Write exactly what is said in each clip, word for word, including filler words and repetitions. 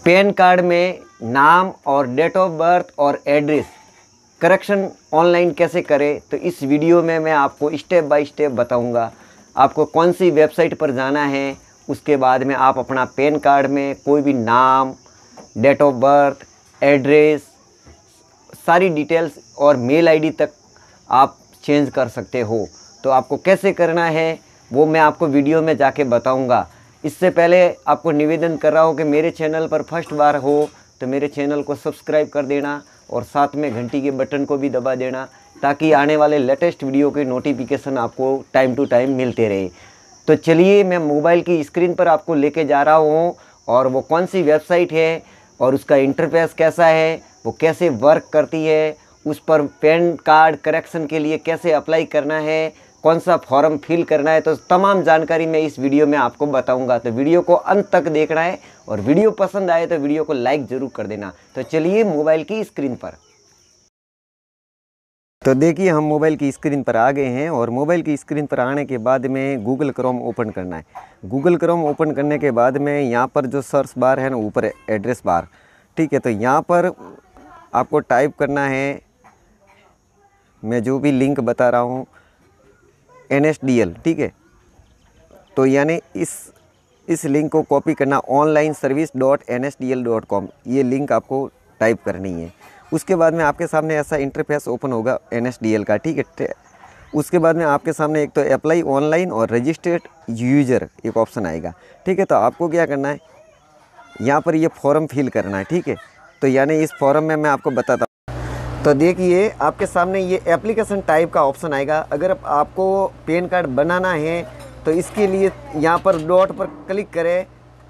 Pan card में नाम और डेट ऑफ बर्थ और एड्रेस करेक्शन ऑनलाइन कैसे करें, तो इस वीडियो में मैं आपको स्टेप बाय स्टेप बताऊंगा। आपको कौन सी वेबसाइट पर जाना है, उसके बाद में आप अपना पैन कार्ड में कोई भी नाम, डेट ऑफ बर्थ, एड्रेस, सारी डिटेल्स और मेल आईडी तक आप चेंज कर सकते हो। तो आपको कैसे करना है वो मैं आपको वीडियो में जाके बताऊंगा। इससे पहले आपको निवेदन कर रहा हूँ कि मेरे चैनल पर फर्स्ट बार हो तो मेरे चैनल को सब्सक्राइब कर देना और साथ में घंटी के बटन को भी दबा देना, ताकि आने वाले लेटेस्ट वीडियो के नोटिफिकेशन आपको टाइम टू टाइम मिलते रहे। तो चलिए मैं मोबाइल की स्क्रीन पर आपको लेके जा रहा हूँ और वो कौन सी वेबसाइट है और उसका इंटरफेस कैसा है, वो कैसे वर्क करती है, उस पर पैन कार्ड करेक्शन के लिए कैसे अप्लाई करना है, कौन सा फॉर्म फिल करना है, तो तमाम जानकारी मैं इस वीडियो में आपको बताऊंगा। तो वीडियो को अंत तक देखना है और वीडियो पसंद आए तो वीडियो को लाइक ज़रूर कर देना। तो चलिए मोबाइल की स्क्रीन पर। तो देखिए हम मोबाइल की स्क्रीन पर आ गए हैं और मोबाइल की स्क्रीन पर आने के बाद में गूगल क्रोम ओपन करना है। गूगल क्रोम ओपन करने के बाद में यहाँ पर जो सर्च बार है ना, ऊपर एड्रेस बार, ठीक है, तो यहाँ पर आपको टाइप करना है, मैं जो भी लिंक बता रहा हूँ, एन एस डी एल, ठीक है। तो यानी इस इस लिंक को कॉपी करना, online service dot N S D L dot com, ये लिंक आपको टाइप करनी है। उसके बाद में आपके सामने ऐसा इंटरफेस ओपन होगा एन एस डी एल का, ठीक है। उसके बाद में आपके सामने एक तो अप्लाई ऑनलाइन और रजिस्टर्ड यूजर एक ऑप्शन आएगा, ठीक है। तो आपको क्या करना है, यहाँ पर ये फॉर्म फिल करना है, ठीक है। तो यानी इस फॉर्म में मैं आपको बताता हूँ। तो देखिए आपके सामने ये एप्लीकेशन टाइप का ऑप्शन आएगा। अगर आपको पैन कार्ड बनाना है तो इसके लिए यहाँ पर डॉट पर क्लिक करें।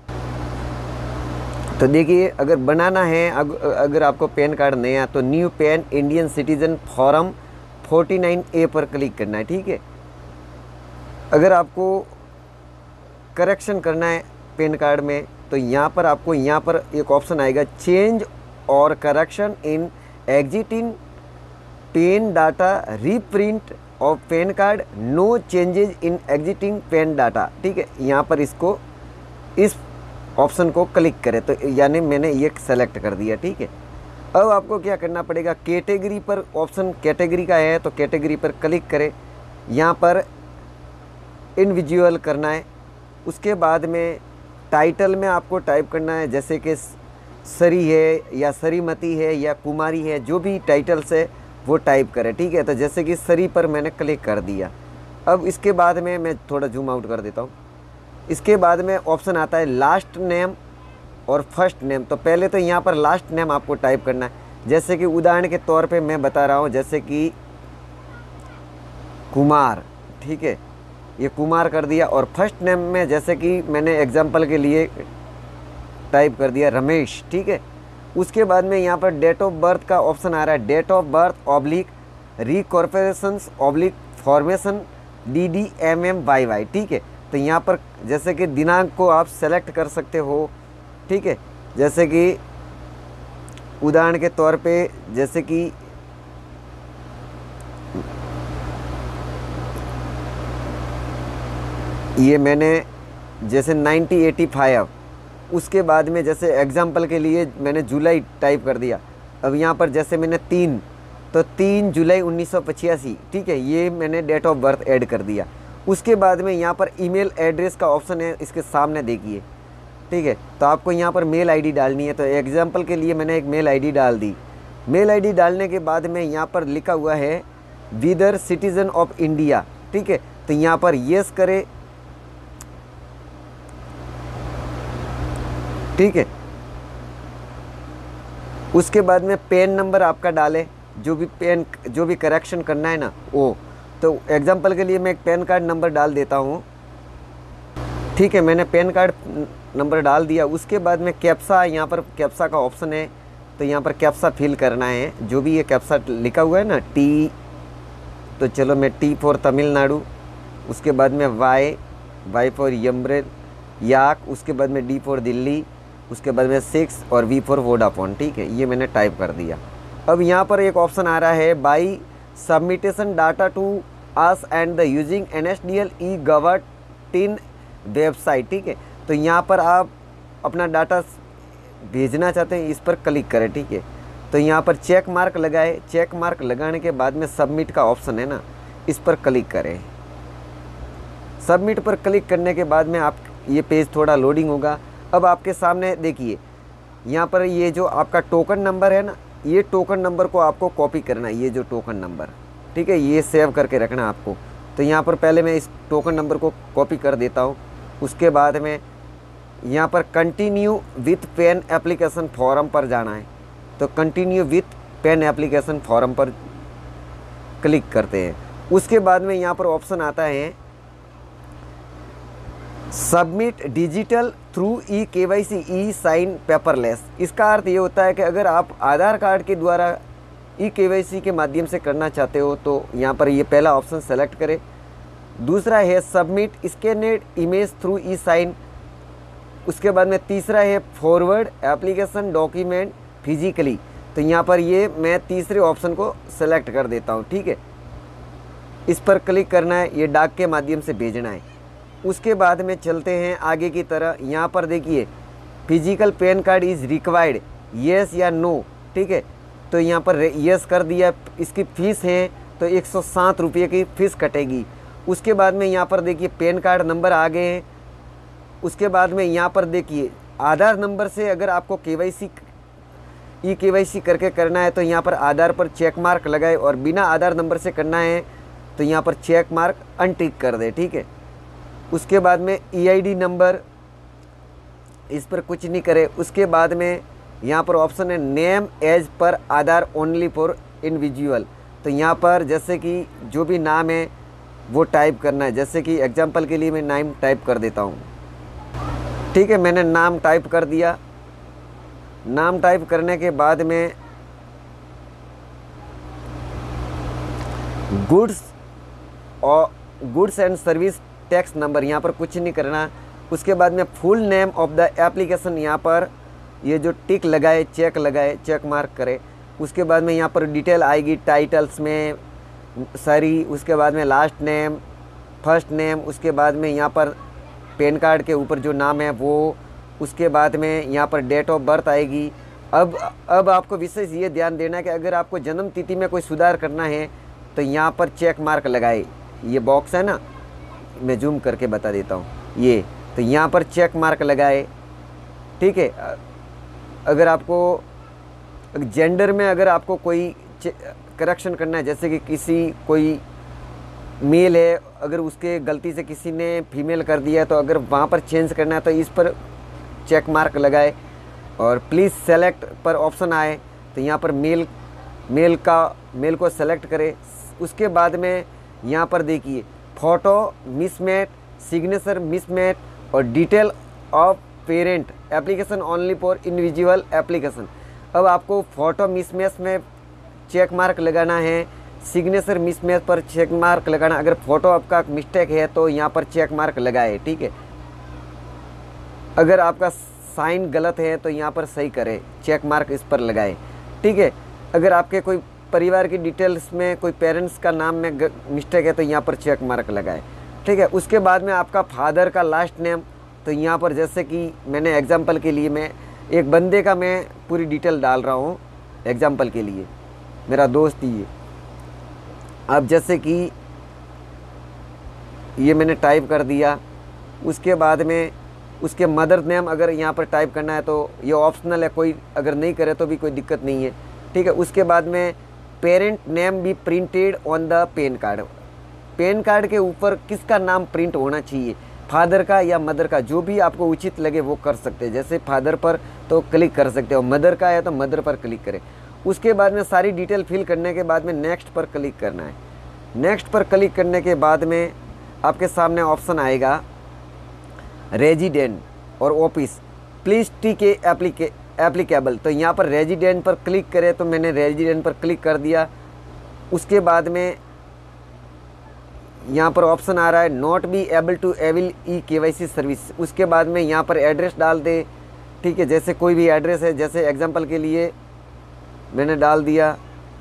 तो देखिए अगर बनाना है, अगर आपको पैन कार्ड नया, तो new PAN Indian citizen form forty nine A पर क्लिक करना है, ठीक है। अगर आपको करेक्शन करना है पैन कार्ड में तो यहाँ पर आपको यहाँ पर एक ऑप्शन आएगा, चेंज और correction in existing PAN data, reprint of PAN card, no changes in existing PAN data, ठीक है। यहाँ पर इसको इस ऑप्शन को क्लिक करें। तो यानी मैंने ये सेलेक्ट कर दिया, ठीक है। अब आपको क्या करना पड़ेगा, कैटेगरी पर ऑप्शन कैटेगरी का है तो कैटेगरी पर क्लिक करें। यहाँ पर इंडिविजुअल करना है। उसके बाद में टाइटल में आपको टाइप करना है, जैसे कि सरी है या श्रीमती है या कुमारी है, जो भी टाइटल्स है वो टाइप करें, ठीक है। तो जैसे कि सरी पर मैंने क्लिक कर दिया। अब इसके बाद में मैं थोड़ा जूम आउट कर देता हूँ। इसके बाद में ऑप्शन आता है लास्ट नेम और फर्स्ट नेम। तो पहले तो यहाँ पर लास्ट नेम आपको टाइप करना है, जैसे कि उदाहरण के तौर पे मैं बता रहा हूँ, जैसे कि कुमार, ठीक है, ये कुमार कर दिया। और फर्स्ट नेम में जैसे कि मैंने एग्जांपल के लिए टाइप कर दिया रमेश, ठीक है। उसके बाद में यहाँ पर डेट ऑफ बर्थ का ऑप्शन आ रहा है, date of birth oblique incorporations oblique formation D D M M Y Y, ठीक है। तो यहाँ पर जैसे कि दिनांक को आप सेलेक्ट कर सकते हो, ठीक है। जैसे कि उदाहरण के तौर पे जैसे कि ये मैंने जैसे नाइन्टी एटी फाइव, उसके बाद में जैसे एग्जाम्पल के लिए मैंने जुलाई टाइप कर दिया। अब यहाँ पर जैसे मैंने तीन, तो तीन जुलाई उन्नीस सौ पचासी, ठीक है, ये मैंने डेट ऑफ बर्थ ऐड कर दिया। उसके बाद में यहाँ पर ईमेल एड्रेस का ऑप्शन है, इसके सामने देखिए, ठीक है। तो आपको यहाँ पर मेल आईडी डालनी है। तो एग्जाम्पल के लिए मैंने एक मेल आईडी डाल दी। मेल आईडी डालने के बाद में यहाँ पर लिखा हुआ है विदर सिटीजन ऑफ इंडिया, ठीक है। तो यहाँ पर येस करें, ठीक है। उसके बाद में पैन नंबर आपका डालें, जो भी पैन जो भी करेक्शन करना है ना वो। तो एग्जांपल के लिए मैं एक पैन कार्ड नंबर डाल देता हूँ, ठीक है। मैंने पैन कार्ड नंबर डाल दिया। उसके बाद में कैप्सा, यहाँ पर कैप्सा का ऑप्शन है, तो यहाँ पर कैप्सा फिल करना है, जो भी ये कैप्सा लिखा हुआ है ना, टी, तो चलो मैं टी फॉर तमिलनाडु, उसके बाद में वाई, वाई फॉर यम्ब्रेल याक, उसके बाद में डी फॉर दिल्ली, उसके बाद में सिक्स और वी फॉर वोडाफोन, ठीक है। ये मैंने टाइप कर दिया। अब यहाँ पर एक ऑप्शन आ रहा है, by submitting data to us and the using N S D L e gov TIN website, ठीक है। तो यहाँ पर आप अपना डाटा भेजना चाहते हैं इस पर क्लिक करें, ठीक है। तो यहाँ पर चेक मार्क लगाए, चेक मार्क लगाने के बाद में सबमिट का ऑप्शन है ना, इस पर क्लिक करें। सबमिट पर क्लिक करने के बाद में आप ये पेज थोड़ा लोडिंग होगा। अब आपके सामने देखिए यहाँ पर ये जो आपका टोकन नंबर है ना, ये टोकन नंबर को आपको कॉपी करना है, ये जो टोकन नंबर, ठीक है, ये सेव करके रखना आपको। तो यहाँ पर पहले मैं इस टोकन नंबर को कॉपी कर देता हूँ। उसके बाद में यहाँ पर continue with PAN application form पर जाना है। तो continue with PAN application form पर क्लिक करते हैं। उसके बाद में यहाँ पर ऑप्शन आता है submit digital through e KYC e sign paperless. इसका अर्थ ये होता है कि अगर आप आधार कार्ड के द्वारा ई केवाईसी के माध्यम से करना चाहते हो तो यहाँ पर ये पहला ऑप्शन सेलेक्ट करें। दूसरा है submit scanned image through e sign. उसके बाद में तीसरा है फॉरवर्ड एप्लीकेशन डॉक्यूमेंट फिजिकली। तो यहाँ पर ये मैं तीसरे ऑप्शन को सेलेक्ट कर देता हूँ, ठीक है। इस पर क्लिक करना है, ये डाक के माध्यम से भेजना है। उसके बाद में चलते हैं आगे की तरह। यहाँ पर देखिए physical PAN card is required, yes या नो, ठीक है। तो यहाँ पर येस कर दिया। इसकी फ़ीस है तो एक सौ सात रुपये की फ़ीस कटेगी। उसके बाद में यहाँ पर देखिए पैन कार्ड नंबर आ गए हैं। उसके बाद में यहाँ पर देखिए आधार नंबर से अगर आपको केवाईसी ई केवाईसी करके करना है तो यहाँ पर आधार पर चेक मार्क लगाए, और बिना आधार नंबर से करना है तो यहाँ पर चेक मार्क अनटिक कर दे, ठीक है। उसके बाद में ई आई डी नंबर, इस पर कुछ नहीं करे। उसके बाद में यहाँ पर ऑप्शन है name as per Aadhaar only for individual. तो यहाँ पर जैसे कि जो भी नाम है वो टाइप करना है। जैसे कि एग्जांपल के लिए मैं नाम टाइप कर देता हूँ, ठीक है। मैंने नाम टाइप कर दिया। नाम टाइप करने के बाद में गुड्स और goods and service tax number, यहाँ पर कुछ नहीं करना। उसके बाद में full name of the application, यहाँ पर ये जो टिक लगाए, चेक लगाए, चेक मार्क करे। उसके बाद में यहाँ पर डिटेल आएगी टाइटल्स में सारी। उसके बाद में लास्ट नेम, फर्स्ट नेम, उसके बाद में यहाँ पर पैन कार्ड के ऊपर जो नाम है वो। उसके बाद में यहाँ पर डेट ऑफ बर्थ आएगी। अब अब आपको विशेष ये ध्यान देना है कि अगर आपको जन्म तिथि में कोई सुधार करना है तो यहाँ पर चेक मार्क लगाए। ये बॉक्स है ना, मैं जूम करके बता देता हूँ, ये तो यहाँ पर चेक मार्क लगाए, ठीक है। अगर आपको जेंडर में अगर आपको कोई करेक्शन करना है, जैसे कि किसी कोई मेल है, अगर उसके गलती से किसी ने फीमेल कर दिया तो अगर वहाँ पर चेंज करना है तो इस पर चेक मार्क लगाए। और प्लीज़ सेलेक्ट पर ऑप्शन आए तो यहाँ पर मेल मेल का मेल को सेलेक्ट करें। उसके बाद में यहाँ पर देखिए फ़ोटो मिसमैच, सिग्नेचर मिसमैच और detail of parent application only for individual application. अब आपको फ़ोटो मिसमैच में चेक मार्क लगाना है, सिग्नेचर मिसमैच पर चेक मार्क लगाना। अगर फ़ोटो आपका मिस्टेक है तो यहाँ पर चेक मार्क लगाए, ठीक है। अगर आपका साइन गलत है तो यहाँ पर सही करें, चेक मार्क इस पर लगाए, ठीक है। अगर आपके कोई परिवार की डिटेल्स में कोई पेरेंट्स का नाम में मिस्टेक है तो यहाँ पर चेक मार्क लगाए, ठीक है। उसके बाद में आपका फादर का लास्ट नेम, तो यहाँ पर जैसे कि मैंने एग्जांपल के लिए मैं एक बंदे का मैं पूरी डिटेल डाल रहा हूँ एग्जांपल के लिए, मेरा दोस्त ही है। अब जैसे कि ये मैंने टाइप कर दिया। उसके बाद में उसके मदर नेम अगर यहाँ पर टाइप करना है तो ये ऑप्शनल है, कोई अगर नहीं करे तो भी कोई दिक्कत नहीं है, ठीक है। उसके बाद में पेरेंट नेम भी printed on the PAN card. PAN card के ऊपर किसका नाम प्रिंट होना चाहिए, फादर का या मदर का, जो भी आपको उचित लगे वो कर सकते हैं। जैसे फादर पर तो क्लिक कर सकते हो, मदर का है तो मदर पर क्लिक करें। उसके बाद में सारी डिटेल फिल करने के बाद में नेक्स्ट पर क्लिक करना है। नेक्स्ट पर क्लिक करने के बाद में आपके सामने ऑप्शन आएगा रेजिडेंट और ऑफिस प्लीज़ टी के एप्लीके एप्लीकेबल। तो यहाँ पर रेजिडेंट पर क्लिक करें, तो मैंने रेजिडेंट पर क्लिक कर दिया। उसके बाद में यहाँ पर ऑप्शन आ रहा है not be able to avail e KYC service. उसके बाद में यहाँ पर एड्रेस डाल दे, ठीक है। जैसे कोई भी एड्रेस है, जैसे एग्जांपल के लिए मैंने डाल दिया,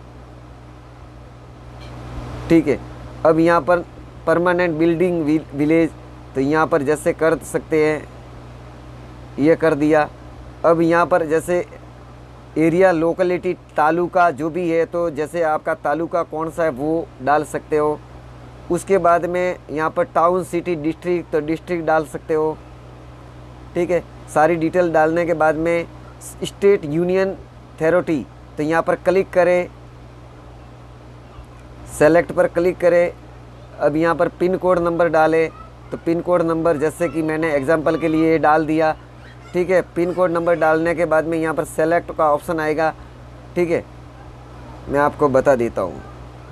ठीक है। अब यहाँ पर परमानेंट बिल्डिंग विलेज, तो यहाँ पर जैसे कर सकते हैं, ये कर दिया। अब यहाँ पर जैसे एरिया, लोकेलिटी, तालुका जो भी है, तो जैसे आपका तालुका कौन सा है वो डाल सकते हो। उसके बाद में यहाँ पर टाउन, सिटी, डिस्ट्रिक्ट, तो डिस्ट्रिक्ट डाल सकते हो, ठीक है। सारी डिटेल डालने के बाद में स्टेट, यूनियन, अथॉरिटी, तो यहाँ पर क्लिक करें, सेलेक्ट पर क्लिक करें। अब यहाँ पर पिन कोड नंबर डालें, तो पिन कोड नंबर जैसे कि मैंने एग्जांपल के लिए डाल दिया, ठीक है। पिन कोड नंबर डालने के बाद में यहाँ पर सेलेक्ट का ऑप्शन आएगा, ठीक है। मैं आपको बता देता हूँ,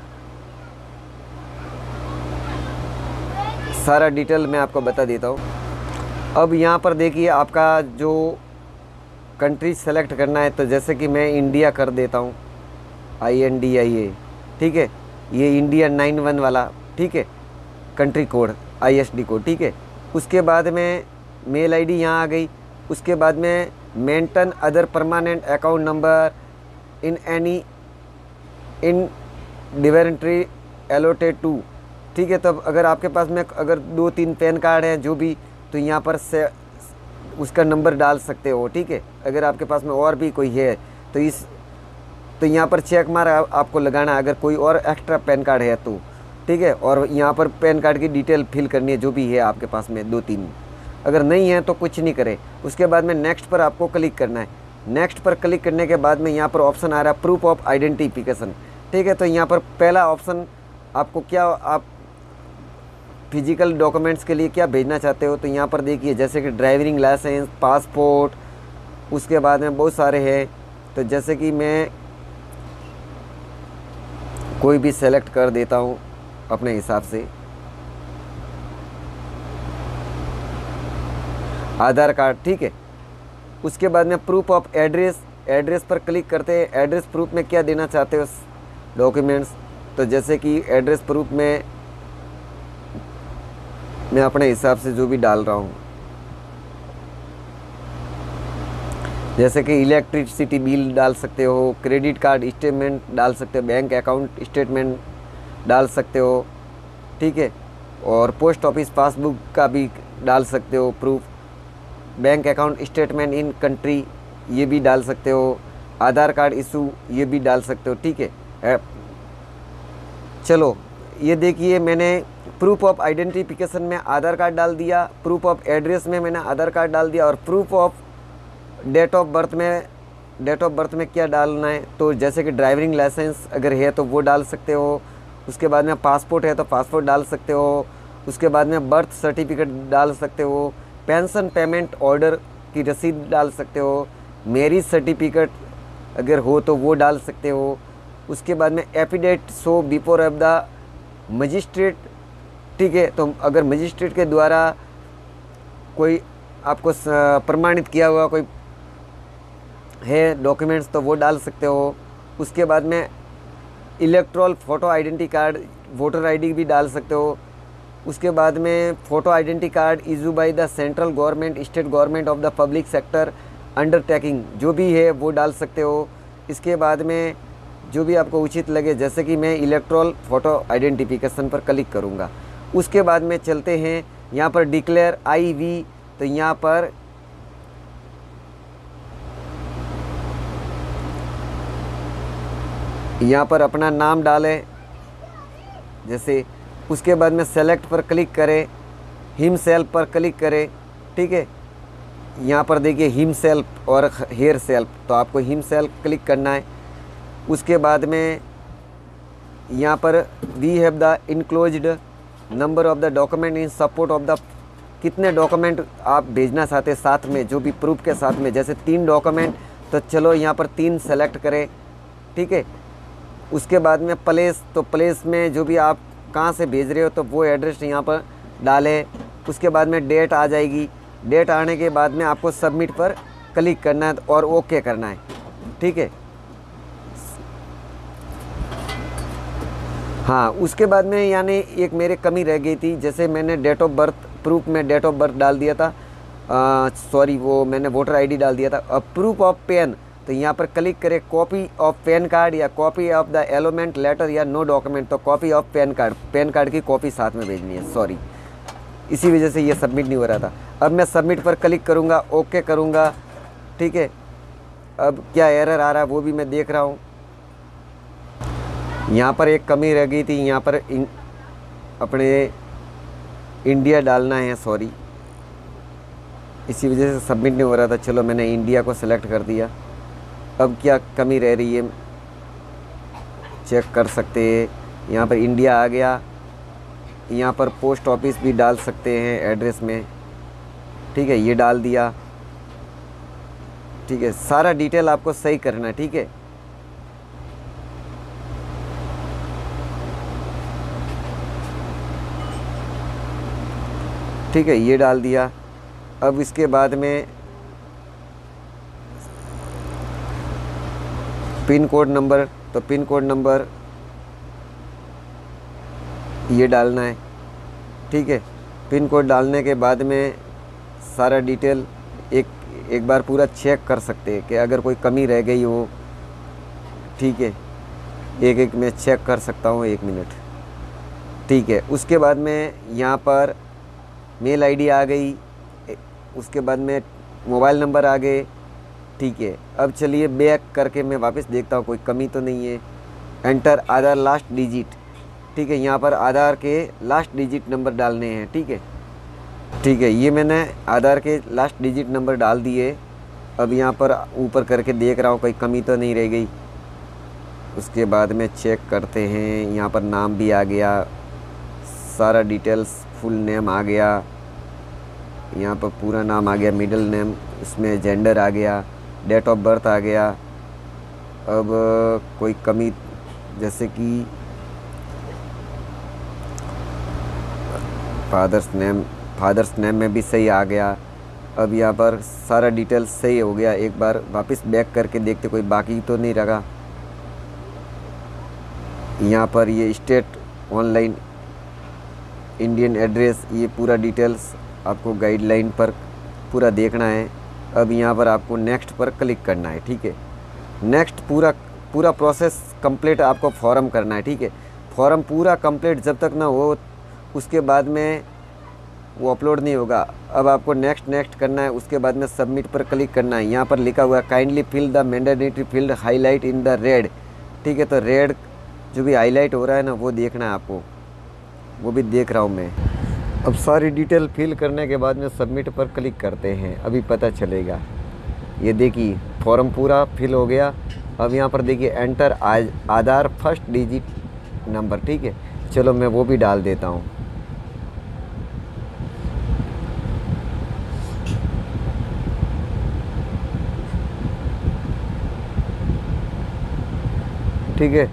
सारा डिटेल मैं आपको बता देता हूँ। अब यहाँ पर देखिए आपका जो कंट्री सेलेक्ट करना है, तो जैसे कि मैं इंडिया कर देता हूँ, आई एन डी आई ए, ठीक है। ये इंडिया नाइन वन वाला, ठीक है, country code, I S D code, ठीक है। उसके बाद में मेल आईडी यहाँ आ गई। उसके बाद में maintain other permanent account number in any in inventory allotted to, ठीक है। तब अगर आपके पास में अगर दो तीन पैन कार्ड हैं जो भी, तो यहाँ पर से उसका नंबर डाल सकते हो, ठीक है। अगर आपके पास में और भी कोई है तो इस तो यहाँ पर चेक मार आपको लगाना है, अगर कोई और एक्स्ट्रा पैन कार्ड है तो, ठीक है। और यहाँ पर पैन कार्ड की डिटेल फिल करनी है जो भी है आपके पास में, दो तीन। अगर नहीं है तो कुछ नहीं करें। उसके बाद में नेक्स्ट पर आपको क्लिक करना है। नेक्स्ट पर क्लिक करने के बाद में यहाँ पर ऑप्शन आ रहा है प्रूफ ऑफ आइडेंटिफिकेशन, ठीक है। तो यहाँ पर पहला ऑप्शन आपको क्या, आप फिजिकल डॉक्यूमेंट्स के लिए क्या भेजना चाहते हो, तो यहाँ पर देखिए जैसे कि ड्राइविंग लाइसेंस, पासपोर्ट, उसके बाद में बहुत सारे हैं। तो जैसे कि मैं कोई भी सेलेक्ट कर देता हूँ अपने हिसाब से, आधार कार्ड, ठीक है। उसके बाद में प्रूफ ऑफ एड्रेस, एड्रेस पर क्लिक करते हैं। एड्रेस प्रूफ में क्या देना चाहते हो डॉक्यूमेंट्स, तो जैसे कि एड्रेस प्रूफ में मैं अपने हिसाब से जो भी डाल रहा हूँ, जैसे कि इलेक्ट्रिसिटी बिल डाल सकते हो, क्रेडिट कार्ड स्टेटमेंट डाल सकते हो, बैंक अकाउंट स्टेटमेंट डाल सकते हो, ठीक है। और पोस्ट ऑफिस पासबुक का भी डाल सकते हो proof, bank account statement in country ये भी डाल सकते हो, आधार कार्ड इशू ये भी डाल सकते हो, ठीक है। चलो ये देखिए मैंने प्रूफ ऑफ आइडेंटिफिकेशन में आधार कार्ड डाल दिया, प्रूफ ऑफ एड्रेस में मैंने आधार कार्ड डाल दिया, और proof of date of birth में, डेट ऑफ बर्थ में क्या डालना है, तो जैसे कि ड्राइविंग लाइसेंस अगर है तो वो डाल सकते हो। उसके बाद में पासपोर्ट है तो पासपोर्ट डाल सकते हो। उसके बाद में बर्थ सर्टिफिकेट डाल सकते हो, पेंशन पेमेंट ऑर्डर की रसीद डाल सकते हो, मैरिज सर्टिफिकेट अगर हो तो वो डाल सकते हो। उसके बाद में affidavit show before of the magistrate, ठीक है। तो अगर मजिस्ट्रेट के द्वारा कोई आपको प्रमाणित किया हुआ कोई है डॉक्यूमेंट्स तो वो डाल सकते हो। उसके बाद में electoral photo identity card, voter ID भी डाल सकते हो। उसके बाद में photo identity card issue by the central government, state government of the public sector undertaking जो भी है वो डाल सकते हो। इसके बाद में जो भी आपको उचित लगे, जैसे कि मैं इलेक्ट्रॉल फ़ोटो आइडेंटिफिकेशन पर क्लिक करूँगा। उसके बाद में चलते हैं यहाँ पर डिक्लेयर आई वी, तो यहाँ पर यहाँ पर अपना नाम डालें जैसे। उसके बाद में सेलेक्ट पर क्लिक करें, हिम सेल्फ पर क्लिक करें, ठीक है। यहाँ पर देखिए हिम सेल्फ और हेयर सेल्फ, तो आपको हिम सेल्फ क्लिक करना है। उसके बाद में यहाँ पर we have the enclosed number of the document in support of the, कितने डॉक्यूमेंट आप भेजना चाहते हैं साथ में, जो भी प्रूफ के साथ में, जैसे तीन डॉक्यूमेंट, तो चलो यहाँ पर तीन सेलेक्ट करें, ठीक है। उसके बाद में प्लेस, तो प्लेस में जो भी आप कहाँ से भेज रहे हो तो वो एड्रेस यहाँ पर डालें। उसके बाद में डेट आ जाएगी, डेट आने के बाद में आपको सबमिट पर क्लिक करना है और ओके करना है, ठीक है। हाँ, उसके बाद में यानी एक मेरे कमी रह गई थी, जैसे मैंने डेट ऑफ बर्थ प्रूफ में डेट ऑफ बर्थ डाल दिया था, सॉरी वो मैंने वोटर आईडी डाल दिया था। अब प्रूफ ऑफ पेन, तो यहाँ पर क्लिक करें कॉपी ऑफ पैन कार्ड या copy of the allotment letter या नो डॉक्यूमेंट, तो copy of PAN card, PAN card की कॉपी साथ में भेजनी है, सॉरी इसी वजह से ये सबमिट नहीं हो रहा था। अब मैं सबमिट पर क्लिक करूँगा, ओके करूँगा। ठीक है। अब क्या एरर आ रहा है वो भी मैं देख रहा हूँ। यहाँ पर एक कमी रह गई थी, यहाँ पर इन, अपने इंडिया डालना है, सॉरी इसी वजह से सबमिट नहीं हो रहा था। चलो मैंने इंडिया को सिलेक्ट कर दिया। अब क्या कमी रह रही है चेक कर सकते हैं। यहाँ पर इंडिया आ गया, यहाँ पर पोस्ट ऑफिस भी डाल सकते हैं एड्रेस में, ठीक है, ये डाल दिया। ठीक है, सारा डिटेल आपको सही करना है, ठीक है। ठीक है, ये डाल दिया। अब इसके बाद में पिन कोड नंबर, तो पिन कोड नंबर ये डालना है, ठीक है। पिन कोड डालने के बाद में सारा डिटेल एक एक बार पूरा चेक कर सकते हैं कि अगर कोई कमी रह गई हो, ठीक है, एक एक मैं चेक कर सकता हूँ, एक मिनट, ठीक है। उसके बाद में यहाँ पर मेल आईडी आ गई, उसके बाद में मोबाइल नंबर आ गए, ठीक है। अब चलिए बैक करके मैं वापस देखता हूँ कोई कमी तो नहीं है। एंटर आधार लास्ट डिजिट, ठीक है, यहाँ पर आधार के लास्ट डिजिट नंबर डालने हैं, ठीक है। ठीक है, ये मैंने आधार के लास्ट डिजिट नंबर डाल दिए। अब यहाँ पर ऊपर करके देख रहा हूँ कोई कमी तो नहीं रह गई। उसके बाद में चेक करते हैं, यहाँ पर नाम भी आ गया, सारा डिटेल्स फुल नेम आ गया, यहाँ पर पूरा नाम आ गया, मिडिल नेम, इसमें जेंडर आ गया, डेट ऑफ बर्थ आ गया। अब कोई कमी जैसे कि फादर्स नेम, फादर्स नेम में भी सही आ गया। अब यहाँ पर सारा डिटेल्स सही हो गया। एक बार वापस बैक करके देखते कोई बाकी तो नहीं रहा। यहाँ पर ये स्टेट ऑनलाइन इंडियन एड्रेस, ये पूरा डिटेल्स आपको गाइडलाइन पर पूरा देखना है। अब यहाँ पर आपको नेक्स्ट पर क्लिक करना है, ठीक है। नेक्स्ट पूरा पूरा प्रोसेस कंप्लीट आपको फॉर्म करना है, ठीक है। फॉर्म पूरा कंप्लीट जब तक ना हो उसके बाद में वो अपलोड नहीं होगा। अब आपको नेक्स्ट नेक्स्ट करना है, उसके बाद में सबमिट पर क्लिक करना है। यहाँ पर लिखा हुआ है kindly fill the mandatory field highlight in the red, ठीक है। तो रेड जो भी हाईलाइट हो रहा है ना वो देखना है आपको, वो भी देख रहा हूँ मैं। अब सारी डिटेल फिल करने के बाद में सबमिट पर क्लिक करते हैं, अभी पता चलेगा। ये देखिए फॉर्म पूरा फिल हो गया। अब यहाँ पर देखिए enter Aadhaar first digit number, ठीक है। चलो मैं वो भी डाल देता हूँ। ठीक है,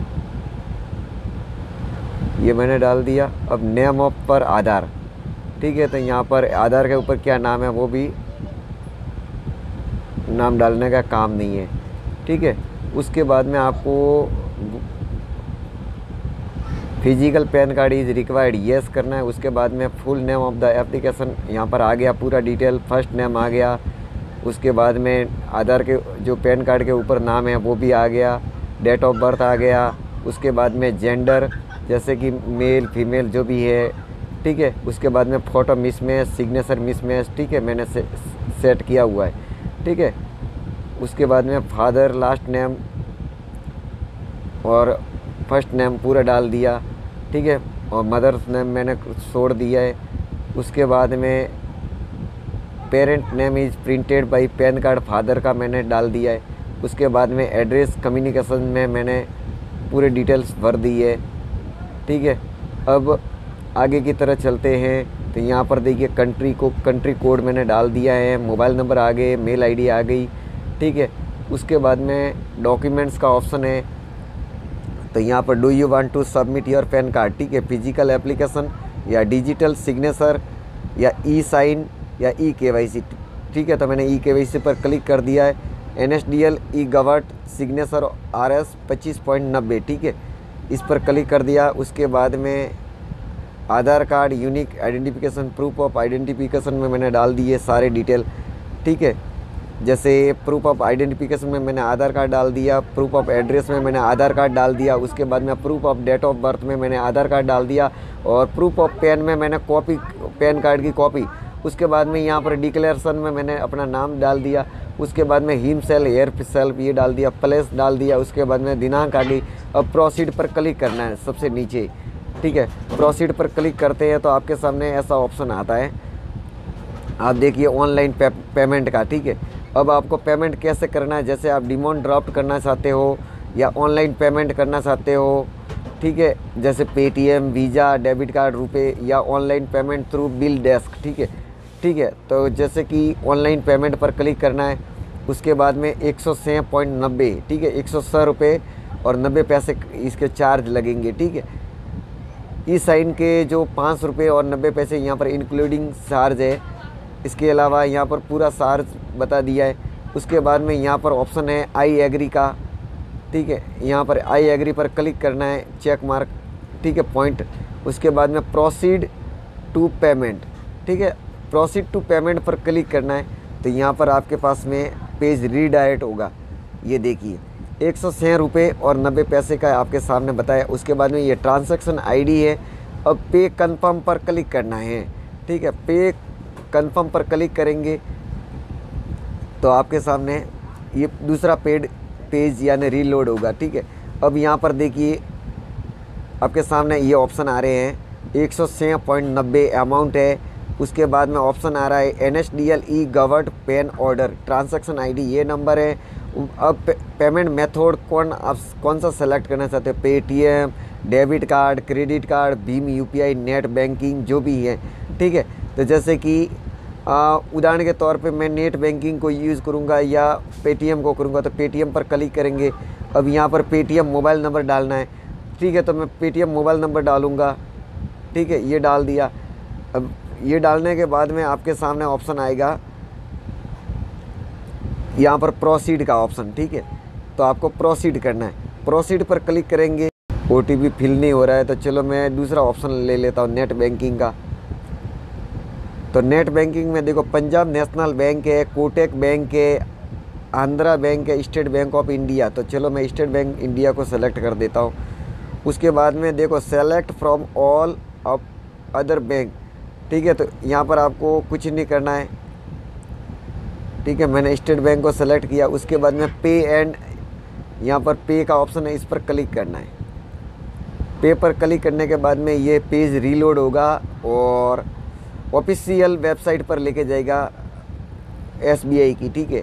ये मैंने डाल दिया। अब नेम ऑफ पर आधार, ठीक है। तो यहाँ पर आधार के ऊपर क्या नाम है वो भी नाम डालने का काम नहीं है, ठीक है। उसके बाद में आपको physical PAN card is required yes करना है। उसके बाद में full name of the application यहाँ पर आ गया, पूरा डिटेल, फर्स्ट नेम आ गया। उसके बाद में आधार के जो पैन कार्ड के ऊपर नाम है वो भी आ गया, डेट ऑफ बर्थ आ गया। उसके बाद में जेंडर जैसे कि मेल फीमेल जो भी है, ठीक है। उसके बाद में फ़ोटो मिसमैच, सिग्नेचर मिसमैच, ठीक है, मैंने से, सेट किया हुआ है, ठीक है। उसके बाद में फादर लास्ट नेम और फर्स्ट नेम पूरा डाल दिया, ठीक है। और मदर्स नेम मैंने छोड़ दिया है। उसके बाद में parent name is printed by PAN card father का मैंने डाल दिया है। उसके बाद में एड्रेस कम्युनिकेशन में मैंने पूरे डिटेल्स भर दी है, ठीक है। अब आगे की तरह चलते हैं। तो यहाँ पर देखिए कंट्री को कंट्री कोड मैंने डाल दिया है, मोबाइल नंबर आ गए, मेल आईडी आ गई, ठीक है। उसके बाद में डॉक्यूमेंट्स का ऑप्शन है। तो यहाँ पर do you want to submit your PAN card, ठीक है, फिजिकल एप्लीकेशन या डिजिटल सिग्नेचर या ई साइन या ई केवाईसी, ठीक है। तो मैंने ई केवाईसी पर क्लिक कर दिया है। N S D L e गवर्ट सिग्नेचर आर एस पच्चीस पॉइंट नब्बे, ठीक है, इस पर क्लिक कर दिया। उसके बाद में Aadhaar card unique identification proof of identification में मैंने डाल दिए सारे डिटेल, ठीक है। जैसे प्रूफ ऑफ आइडेंटिफिकेशन में मैंने आधार कार्ड डाल दिया, प्रूफ ऑफ एड्रेस में मैंने आधार कार्ड डाल दिया। उसके बाद में proof of date of birth में मैंने आधार कार्ड डाल दिया और प्रूफ ऑफ पैन में मैंने कॉपी पैन कार्ड की कॉपी। उसके बाद में यहाँ पर डिक्लेरेशन में मैंने अपना नाम डाल दिया। उसके बाद में हिम सेल हेयर सेल्फ ये डाल दिया, प्लेस डाल दिया, उसके बाद में दिनांक आ गई। अब प्रोसीड पर क्लिक करना है सबसे नीचे, ठीक है। प्रोसीड पर क्लिक करते हैं तो आपके सामने ऐसा ऑप्शन आता है, आप देखिए ऑनलाइन पे, पेमेंट का, ठीक है। अब आपको पेमेंट कैसे करना है, जैसे आप डिमांड ड्राफ्ट करना चाहते हो या ऑनलाइन पेमेंट करना चाहते हो, ठीक है, जैसे पेटीएम, वीज़ा, डेबिट कार्ड, रुपए या online payment through BillDesk, ठीक है ठीक है। तो जैसे कि ऑनलाइन पेमेंट पर क्लिक करना है, उसके बाद में एक सौ छः पॉइंट नब्बे, ठीक है, एक सौ छः रुपये और नब्बे पैसे इसके चार्ज लगेंगे, ठीक है। ई साइन के जो पाँच रुपये और नब्बे पैसे यहाँ पर इंक्लूडिंग चार्ज है। इसके अलावा यहाँ पर पूरा चार्ज बता दिया है। उसके बाद में यहाँ पर ऑप्शन है आई एग्री का, ठीक है, यहाँ पर आई एग्री पर क्लिक करना है, चेक मार्क, ठीक है, पॉइंट। उसके बाद में प्रोसीड टू पेमेंट, ठीक है, प्रोसीड टू पेमेंट पर क्लिक करना है। तो यहाँ पर आपके पास में पेज रीडायरेक्ट होगा, ये देखिए एक सौ छः रुपये और नब्बे पैसे का आपके सामने बताया। उसके बाद में ये ट्रांजैक्शन आईडी है। अब पे कंफर्म पर क्लिक करना है, ठीक है, पे कंफर्म पर क्लिक करेंगे तो आपके सामने ये दूसरा पेड पेज यानी रीलोड होगा, ठीक है। अब यहाँ पर देखिए आपके सामने ये ऑप्शन आ रहे हैं, एक सौ छः पॉइंट नब्बे अमाउंट है। उसके बाद में ऑप्शन आ रहा है N S D L e गवर्ड पेन ऑर्डर, ट्रांजैक्शन आईडी ये नंबर है। अब पे, पेमेंट मेथड कौन आप कौन सा सेलेक्ट करना चाहते हो, Paytm, debit card, credit card, भीम, यूपीआई, नेट बैंकिंग, जो भी है, ठीक है। तो जैसे कि उदाहरण के तौर पे मैं नेट बैंकिंग को यूज़ करूँगा या पेटीएम को करूँगा, तो पेटीएम पर क्लिक करेंगे। अब यहाँ पर पेटीएम मोबाइल नंबर डालना है, ठीक है, तो मैं पेटीएम मोबाइल नंबर डालूँगा, ठीक है, ये डाल दिया। अब ये डालने के बाद में आपके सामने ऑप्शन आएगा यहाँ पर प्रोसीड का ऑप्शन, ठीक है, तो आपको प्रोसीड करना है। प्रोसीड पर क्लिक करेंगे, ओटीपी फिल नहीं हो रहा है, तो चलो मैं दूसरा ऑप्शन ले लेता हूँ, नेट बैंकिंग का। तो नेट बैंकिंग में देखो पंजाब नेशनल बैंक है, कोटक बैंक है, आंध्रा बैंक है, स्टेट बैंक ऑफ इंडिया। तो चलो मैं स्टेट बैंक इंडिया को सेलेक्ट कर देता हूँ। उसके बाद में देखो select from all of other bank, ठीक है, तो यहाँ पर आपको कुछ नहीं करना है, ठीक है, मैंने स्टेट बैंक को सेलेक्ट किया। उसके बाद में पे एंड यहाँ पर पे का ऑप्शन है, इस पर क्लिक करना है। पे पर क्लिक करने के बाद में ये पेज रीलोड होगा और ऑफिशियल वेबसाइट पर लेके जाएगा एस बी आई की, ठीक है।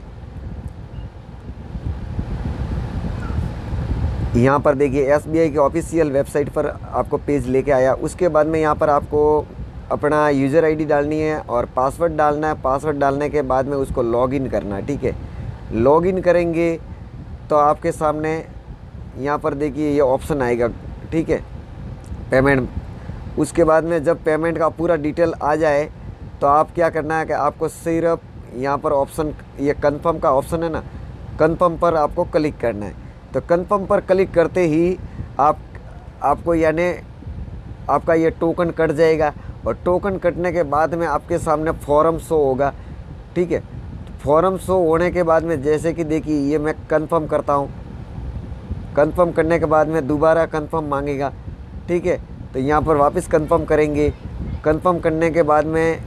यहाँ पर देखिए एस बी आई की ऑफिशियल वेबसाइट पर आपको पेज लेके आया। उसके बाद में यहाँ पर आपको अपना यूज़र आईडी डालनी है और पासवर्ड डालना है। पासवर्ड डालने के बाद में उसको लॉगिन करना है, ठीक है। लॉगिन करेंगे तो आपके सामने यहाँ पर देखिए ये ऑप्शन आएगा, ठीक है, पेमेंट। उसके बाद में जब पेमेंट का पूरा डिटेल आ जाए तो आप क्या करना है कि आपको सिर्फ यहाँ पर ऑप्शन ये कंफर्म का ऑप्शन है ना, कंफर्म पर आपको क्लिक करना है। तो कंफर्म पर क्लिक करते ही आप आपको यानी आपका ये टोकन कट जाएगा और टोकन कटने के बाद में आपके सामने फॉर्म शो होगा, ठीक है। फॉर्म शो होने के बाद में जैसे कि देखिए ये मैं कंफर्म करता हूँ, कंफर्म करने के बाद में दोबारा कंफर्म मांगेगा, ठीक है। तो यहाँ पर वापस कंफर्म करेंगे। कंफर्म करने के बाद में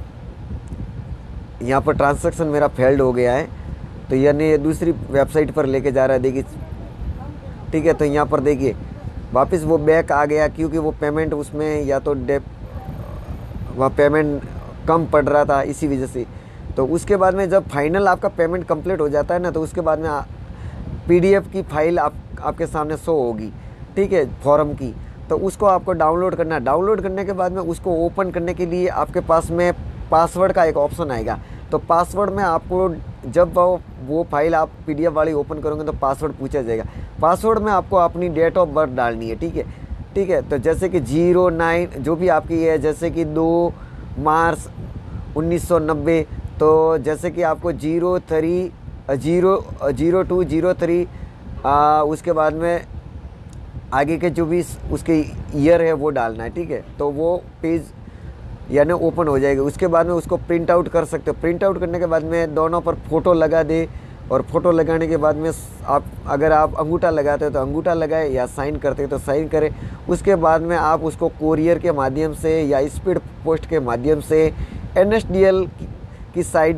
यहाँ पर ट्रांजैक्शन मेरा फेल्ड हो गया है, तो यानी दूसरी वेबसाइट पर लेके जा रहा है, देखिए, ठीक है। तो यहाँ पर देखिए वापस वो बैक आ गया क्योंकि वो पेमेंट उसमें या तो डे वहाँ पेमेंट कम पड़ रहा था इसी वजह से। तो उसके बाद में जब फाइनल आपका पेमेंट कंप्लीट हो जाता है ना, तो उसके बाद में पीडीएफ की फाइल आप आपके सामने शो होगी, ठीक है, फॉर्म की। तो उसको आपको डाउनलोड करना है। डाउनलोड करने के बाद में उसको ओपन करने के लिए आपके पास में पासवर्ड का एक ऑप्शन आएगा। तो पासवर्ड में आपको जब वो वो फाइल आप पीडीएफ वाली ओपन करोगे तो पासवर्ड पूछा जाएगा। पासवर्ड में आपको अपनी डेट ऑफ बर्थ डालनी है, ठीक है ठीक है। तो जैसे कि जीरो नाइन जो भी आपकी है, जैसे कि दो मार्च उन्नीस सौ नब्बे, तो जैसे कि आपको zero three zero zero two zero three उसके बाद में आगे के जो भी उसके ईयर है वो डालना है, ठीक है। तो वो पेज यानी ओपन हो जाएगा। उसके बाद में उसको प्रिंट आउट कर सकते हो। प्रिंट आउट करने के बाद में दोनों पर फ़ोटो लगा दे और फ़ोटो लगाने के बाद में आप अगर आप अंगूठा लगाते हो तो अंगूठा लगाए या साइन करते हो तो साइन करें। उसके बाद में आप उसको कोरियर के माध्यम से या स्पीड पोस्ट के माध्यम से एन एस डी एल की साइट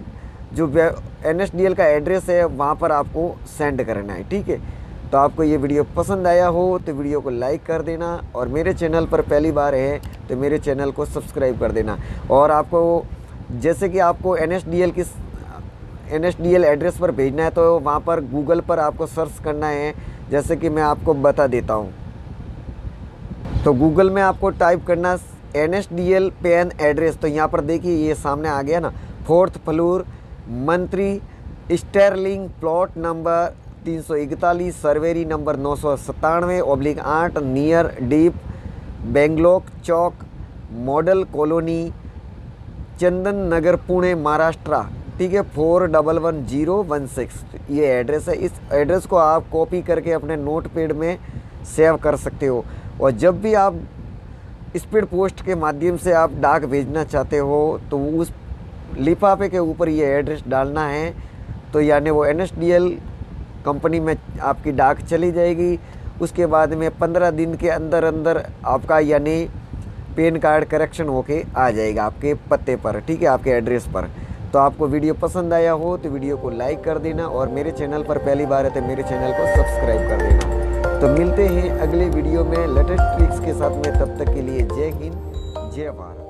जो एन एस डी एल का एड्रेस है वहाँ पर आपको सेंड करना है, ठीक है। तो आपको ये वीडियो पसंद आया हो तो वीडियो को लाइक कर देना, और मेरे चैनल पर पहली बार है तो मेरे चैनल को सब्सक्राइब कर देना। और आपको जैसे कि आपको एन एस डी एल की N S D L address पर भेजना है तो वहाँ पर गूगल पर आपको सर्च करना है, जैसे कि मैं आपको बता देता हूँ। तो गूगल में आपको टाइप करना N S D L PAN address, तो यहाँ पर देखिए ये सामने आ गया ना, फोर्थ फ्लोर मंत्री स्टेरलिंग प्लॉट नंबर तीन सौ इकतालीस सर्वेरी नंबर नौ सौ सत्तानवे ऑब्लिक आठ near Deep bungalow Chowk model colony Chandan Nagar Pune Maharashtra, ठीक है, four double one zero one six ये एड्रेस है। इस एड्रेस को आप कॉपी करके अपने नोट पैड में सेव कर सकते हो, और जब भी आप स्पीड पोस्ट के माध्यम से आप डाक भेजना चाहते हो तो उस लिफाफे के ऊपर ये एड्रेस डालना है, तो यानी वो N S D L company में आपकी डाक चली जाएगी। उसके बाद में पंद्रह दिन के अंदर अंदर आपका यानी पैन कार्ड करेक्शन होके आ जाएगा आपके पते पर, ठीक है, आपके एड्रेस पर। तो आपको वीडियो पसंद आया हो तो वीडियो को लाइक कर देना, और मेरे चैनल पर पहली बार है तो मेरे चैनल को सब्सक्राइब कर देना। तो मिलते हैं अगले वीडियो में लेटेस्ट ट्रिक्स के साथ में, तब तक के लिए जय हिंद जय भारत।